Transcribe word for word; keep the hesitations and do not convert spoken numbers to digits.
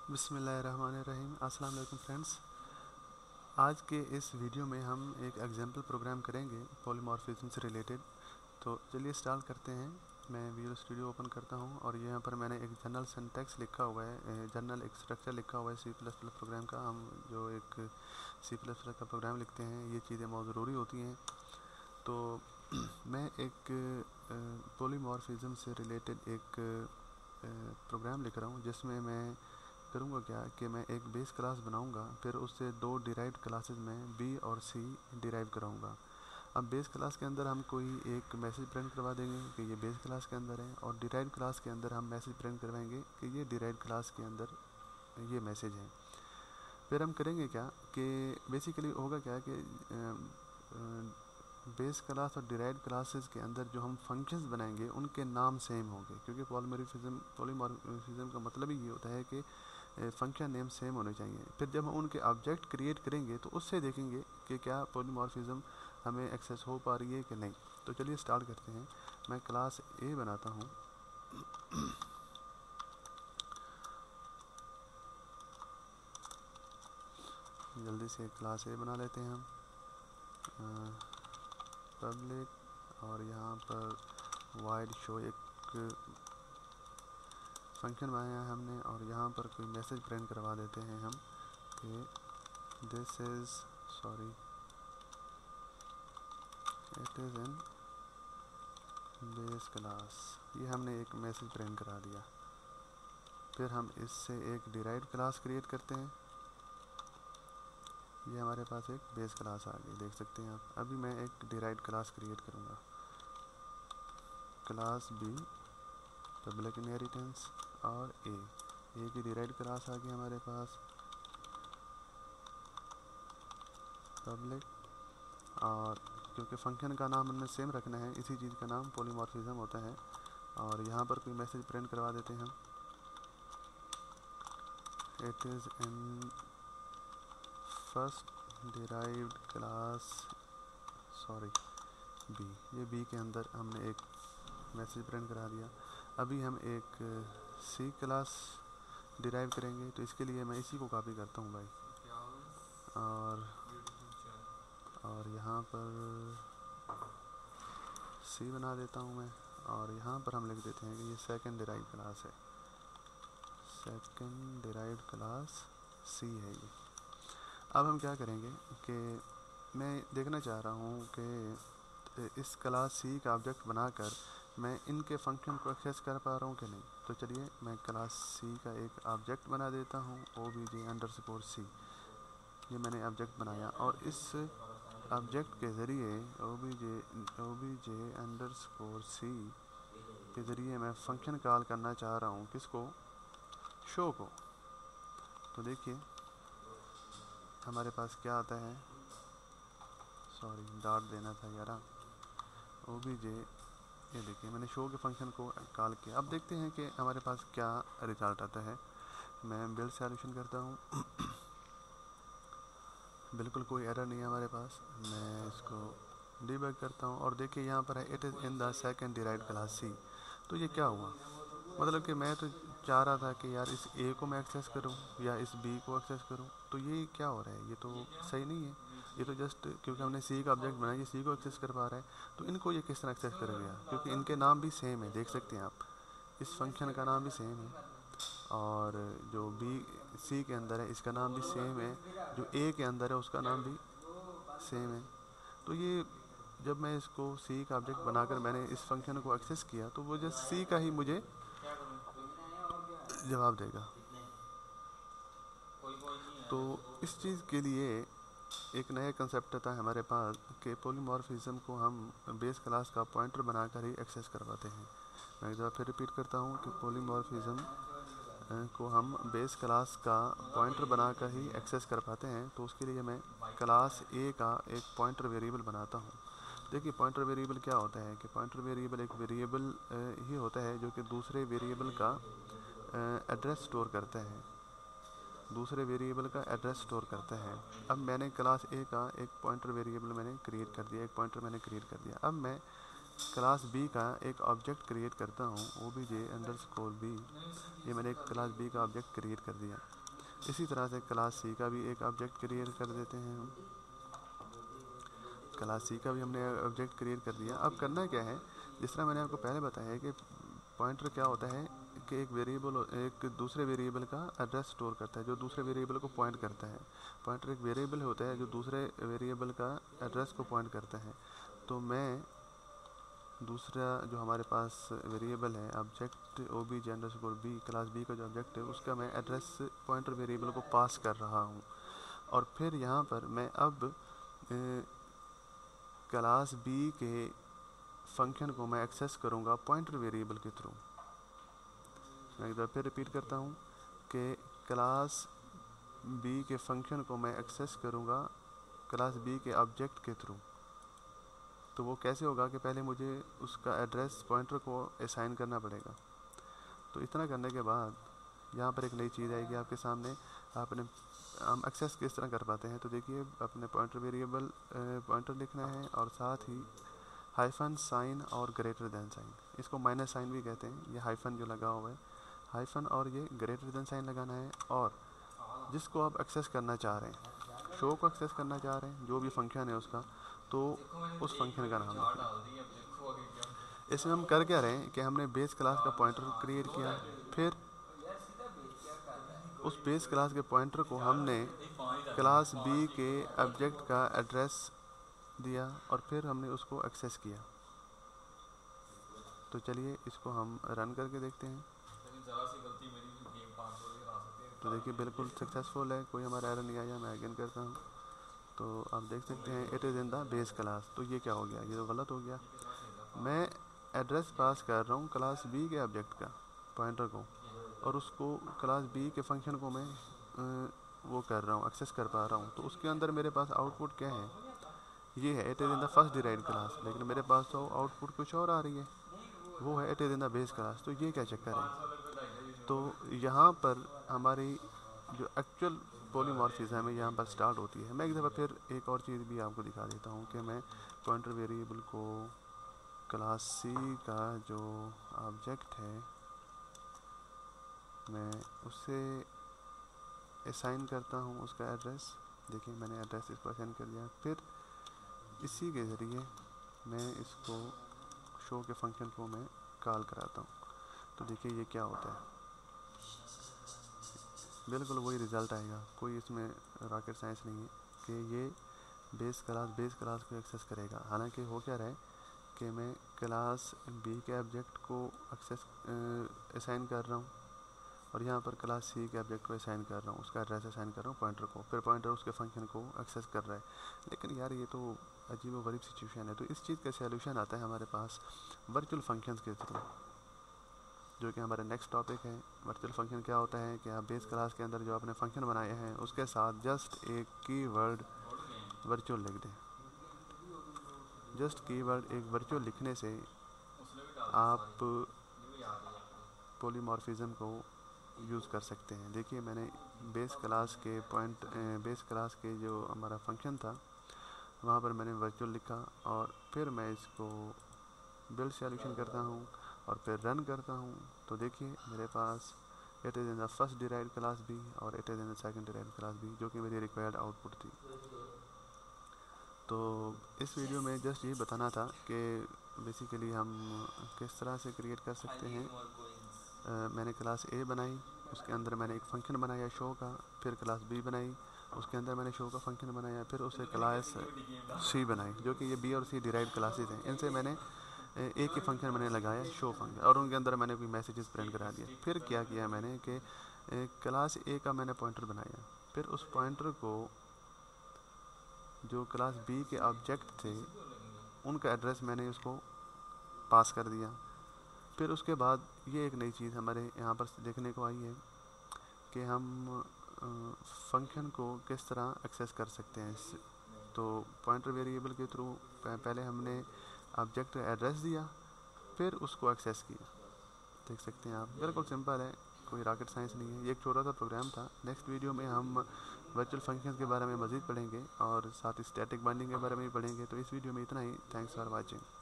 बिस्मिल्लाहिर्रहमानिर्रहीम। अस्सलाम वालेकुम फ्रेंड्स। आज के इस वीडियो में हम एक एग्जाम्पल प्रोग्राम करेंगे पॉलीमॉर्फिज्म से रिलेटेड। तो चलिए स्टार्ट करते हैं। मैं विजुअल स्टूडियो ओपन करता हूं और यहाँ पर मैंने एक जनरल सिंटैक्स लिखा हुआ है, जनरल एक स्ट्रक्चर लिखा हुआ है सी प्लस प्लस प्रोग्राम का। हम जो एक सी प्लस प्लस का प्रोग्राम लिखते हैं ये चीज़ें बहुत ज़रूरी होती हैं। तो मैं एक पॉलीमॉर्फिज्म से रिलेटेड एक प्रोग्राम लिख रहा हूँ जिसमें मैं करूँगा क्या कि मैं एक बेस क्लास बनाऊँगा, फिर उससे दो डिराइव्ड क्लासेस में बी और सी डिराइव कराऊँगा। अब बेस क्लास के अंदर हम कोई एक मैसेज प्रिंट करवा देंगे कि ये बेस क्लास के अंदर है, और डिराइव्ड क्लास के अंदर हम मैसेज प्रिंट करवाएंगे कि ये डिराइव्ड क्लास के अंदर ये मैसेज है। फिर हम करेंगे क्या कि बेसिकली होगा क्या कि बेस क्लास और डिराइव्ड क्लासेस के अंदर जो हम फंक्शंस बनाएंगे उनके नाम सेम होंगे, क्योंकि पॉलीमॉर्फिज्म पॉलीमॉर्फिज्म का मतलब ही ये होता है कि फंक्शन नेम सेम होने चाहिए। फिर जब हम उनके ऑब्जेक्ट क्रिएट करेंगे तो उससे देखेंगे कि क्या पॉलीमॉर्फिज्म हमें एक्सेस हो पा रही है कि नहीं। तो चलिए स्टार्ट करते हैं। मैं क्लास ए बनाता हूँ। जल्दी से क्लास ए बना लेते हैं हम। पब्लिक और यहाँ पर वाइड शो एक फंक्शन बनाया है हमने, और यहाँ पर कोई मैसेज प्रिंट करवा देते हैं हम कि this is sorry it is in base class. ये हमने एक मैसेज प्रिंट करा दिया। फिर हम इससे एक डिराइव्ड क्लास क्रिएट करते हैं। ये हमारे पास एक बेस क्लास आ गई, देख सकते हैं आप। अभी मैं एक डिराइव्ड क्लास क्रिएट करूँगा, क्लास बी पब्लिक इनहेरिटेंस और ए। ए की डिराइव्ड क्लास आ गई हमारे पास पब्लिक, और क्योंकि फंक्शन का नाम हमें सेम रखना है, इसी चीज़ का नाम पॉलीमॉर्फिज्म होता है। और यहाँ पर कोई मैसेज प्रिंट करवा देते हैं हम, it is in first derived class sorry B. ये बी के अंदर हमने एक मैसेज प्रिंट करा दिया। अभी हम एक सी क्लास डिराइव करेंगे, तो इसके लिए मैं इसी को कॉपी करता हूँ भाई, और और यहाँ पर सी बना देता हूँ मैं, और यहाँ पर हम लिख देते हैं कि ये सेकंड डिराइव क्लास है, सेकंड डिराइव्ड क्लास सी है ये। अब हम क्या करेंगे कि मैं देखना चाह रहा हूँ कि इस क्लास सी का ऑब्जेक्ट बनाकर मैं इनके फंक्शन को एक्सेस कर पा रहा हूँ कि नहीं। तो चलिए मैं क्लास सी का एक ऑब्जेक्ट बना देता हूँ, O B J underscore C. ये मैंने ऑब्जेक्ट बनाया, और इस ऑब्जेक्ट के ज़रिए O B J O B J underscore C के ज़रिए मैं फंक्शन कॉल करना चाह रहा हूँ, किसको, शो को। तो देखिए हमारे पास क्या आता है, सॉरी डॉट देना था यार, ओ बी जे। ये देखिए मैंने शो के फंक्शन को कॉल किया। अब देखते हैं कि हमारे पास क्या रिजल्ट आता है। मैं बिल्ड सॉल्यूशन करता हूँ। बिल्कुल कोई एरर नहीं है हमारे पास। मैं इसको डीबग करता हूँ और देखिए यहाँ पर है it is in the second derived class C. तो ये क्या हुआ, मतलब कि मैं तो चाह रहा था कि यार इस ए को मैं एक्सेस करूं या इस बी को एक्सेस करूं, तो ये क्या हो रहा है, ये तो सही नहीं है। ये तो जस्ट क्योंकि हमने सी का ऑब्जेक्ट बनाया, ये सी को एक्सेस कर पा रहा है, तो इनको ये किस तरह एक्सेस कर गया, क्योंकि इनके नाम भी सेम है, देख सकते हैं आप, इस फंक्शन का नाम भी सेम है, और जो बी सी के अंदर है इसका नाम भी सेम है, जो ए के अंदर है उसका नाम भी सेम है। तो ये जब मैं इसको सी का ऑब्जेक्ट बनाकर मैंने इस फंक्शन को एक्सेस किया, तो वो जस्ट सी का ही मुझे जवाब देगा। तो इस चीज़ के लिए एक नया कंसेप्ट आता है हमारे पास कि पॉलीमॉर्फिज्म को हम बेस क्लास का पॉइंटर बनाकर ही एक्सेस करवाते हैं। मैं एक बार फिर रिपीट करता हूँ कि पॉलीमॉर्फिज्म को हम बेस क्लास का पॉइंटर बनाकर ही एक्सेस कर पाते हैं। तो उसके लिए मैं क्लास ए का एक पॉइंटर वेरिएबल बनाता हूँ। देखिए पॉइंटर वेरिएबल क्या होता है कि पॉइंटर वेरिएबल एक वेरिएबल ही होता है जो कि दूसरे वेरिएबल का एड्रेस स्टोर करता है, दूसरे वेरिएबल का एड्रेस स्टोर करता है। अब मैंने क्लास ए का एक पॉइंटर वेरिएबल मैंने क्रिएट कर दिया, एक पॉइंटर मैंने क्रिएट कर दिया। अब मैं क्लास बी का एक ऑब्जेक्ट क्रिएट करता हूँ, O B J underscore B. ये मैंने एक क्लास बी का ऑब्जेक्ट क्रिएट कर दिया। इसी तरह से क्लास सी का भी एक ऑब्जेक्ट क्रिएट कर देते हैं हम। क्लास सी का भी हमने ऑब्जेक्ट क्रिएट कर दिया। अब करना क्या है, जिस तरह मैंने आपको पहले बताया है कि पॉइंटर क्या होता है कि एक वेरिएबल एक दूसरे वेरिएबल का एड्रेस स्टोर करता है, जो दूसरे वेरिएबल को पॉइंट करता है। पॉइंटर एक वेरिएबल होता है जो दूसरे वेरिएबल का एड्रेस को पॉइंट करता है। तो मैं दूसरा जो हमारे पास वेरिएबल है object O B J underscore B, class B का जो ऑब्जेक्ट है उसका मैं एड्रेस पॉइंटर वेरिएबल को पास कर रहा हूँ। और फिर यहाँ पर मैं अब क्लास बी के फंक्शन को मैं एक्सेस करूँगा पॉइंटर वेरिएबल के थ्रू। मैं एक बार फिर रिपीट करता हूँ कि क्लास बी के फंक्शन को मैं एक्सेस करूँगा क्लास बी के ऑब्जेक्ट के थ्रू। तो वो कैसे होगा कि पहले मुझे उसका एड्रेस पॉइंटर को असाइन करना पड़ेगा। तो इतना करने के बाद यहाँ पर एक नई चीज़ आएगी आपके सामने। आपने हम एक्सेस किस तरह कर पाते हैं, तो देखिए अपने पॉइंटर वेरिएबल पॉइंटर लिखना है और साथ ही हाइफन साइन और ग्रेटर देन साइन, इसको माइनस साइन भी कहते हैं। ये हाइफन जो लगा हुआ है, हाइफन और ये ग्रेटर देन साइन लगाना है। और जिसको आप एक्सेस करना चाह रहे हैं, शो को एक्सेस करना चाह रहे हैं, जो भी फंक्शन है उसका, तो उस फंक्शन का नाम लिखना। इसमें हम कर क्या रहे हैं कि हमने बेस क्लास का पॉइंटर क्रिएट किया, फिर उस बेस क्लास के पॉइंटर को हमने क्लास बी के ऑब्जेक्ट का एड्रेस दिया और फिर हमने उसको एक्सेस किया। तो चलिए इसको हम रन करके देखते हैं। तो देखिए बिल्कुल सक्सेसफुल है, कोई हमारा एरर नहीं आया। मैं अगेन करता हूँ तो आप देख सकते हैं it is in the base class. तो ये क्या हो गया, ये तो गलत हो गया। मैं एड्रेस पास कर रहा हूँ क्लास बी के ऑब्जेक्ट का पॉइंटर को, और उसको क्लास बी के फंक्शन को मैं वो कर रहा हूँ, एक्सेस कर पा रहा हूँ। तो उसके अंदर मेरे पास आउटपुट क्या है, ये है it is in the first derived class. लेकिन मेरे पास तो आउटपुट कुछ और आ रही है, वो है it is in the base class. तो ये क्या चक्कर है। तो यहाँ पर हमारी जो एक्चुअल पॉलीमॉर्फिज्म है यहाँ पर स्टार्ट होती है। मैं एक दफ़ा फिर एक और चीज़ भी आपको दिखा देता हूँ कि मैं पॉइंटर वेरिएबल को क्लास सी का जो ऑब्जेक्ट है मैं उससे असाइन करता हूँ उसका एड्रेस। देखिए मैंने एड्रेस इसको असाइन कर दिया। फिर इसी के ज़रिए मैं इसको शो के फंक्शन को मैं कॉल कराता हूँ। तो देखिए ये क्या होता है, बिल्कुल वही रिज़ल्ट आएगा। कोई इसमें रॉकेट साइंस नहीं है कि ये बेस क्लास बेस क्लास को एक्सेस करेगा। हालांकि हो क्या रहा है कि मैं क्लास बी के ऑब्जेक्ट को एक्सेस असाइन कर रहा हूँ और यहाँ पर क्लास सी के ऑब्जेक्ट को असाइन कर रहा हूँ, उसका एड्रेस असाइन कर रहा हूँ पॉइंटर को, फिर पॉइंटर उसके फंक्शन को एक्सेस कर रहा है। लेकिन यार ये तो अजीब व गरीब सिचुएशन है। तो इस चीज़ का सॉल्यूशन आता है हमारे पास वर्चुअल फंक्शंस के थ्रू, जो कि हमारा नेक्स्ट टॉपिक है। वर्चुअल फंक्शन क्या होता है कि आप बेस क्लास के अंदर जो आपने फंक्शन बनाए हैं उसके साथ जस्ट एक कीवर्ड वर्चुअल लिख दें। जस्ट कीवर्ड एक वर्चुअल लिखने से आप पॉलीमॉर्फिज्म को यूज़ कर सकते हैं। देखिए मैंने बेस क्लास के पॉइंट बेस क्लास के जो हमारा फंक्शन था वहाँ पर मैंने वर्चुअल लिखा और फिर मैं इसको बिल्ड सॉल्यूशन करता हूँ और फिर रन करता हूँ। तो देखिए मेरे पास it is in the first derived class B और it is in the second derived class B, जो कि मेरी रिक्वायर्ड आउटपुट थी। तो इस वीडियो में जस्ट ये बताना था कि बेसिकली हम किस तरह से क्रिएट कर सकते हैं। uh, मैंने क्लास ए बनाई, उसके अंदर मैंने एक फंक्शन बनाया शो का, फिर क्लास बी बनाई, उसके अंदर मैंने शो का फंक्शन बनाया, फिर उसे क्लास सी बनाई, जो कि ये बी और सी डिराइव्ड क्लासेस हैं। इनसे मैंने एक ही फंक्शन मैंने लगाया शो फंक्शन, और उनके अंदर मैंने कोई मैसेजेस प्रिंट करा दिया। फिर क्या किया मैंने कि क्लास ए का मैंने पॉइंटर बनाया, फिर उस पॉइंटर को जो क्लास बी के ऑब्जेक्ट थे उनका एड्रेस मैंने उसको पास कर दिया। फिर उसके बाद ये एक नई चीज़ हमारे यहाँ पर देखने को आई है कि हम फंक्शन को किस तरह एक्सेस कर सकते हैं। तो पॉइंटर वेरिएबल के थ्रू पहले हमने ऑब्जेक्ट एड्रेस दिया, फिर उसको एक्सेस किया। देख सकते हैं आप, बिल्कुल सिंपल है, कोई रॉकेट साइंस नहीं है। ये एक छोटा सा प्रोग्राम था। नेक्स्ट वीडियो में हम वर्चुअल फंक्शंस के बारे में मज़ीद पढ़ेंगे और साथ ही स्टैटिक बाइंडिंग के बारे में भी पढ़ेंगे। तो इस वीडियो में इतना ही। Thanks for watching.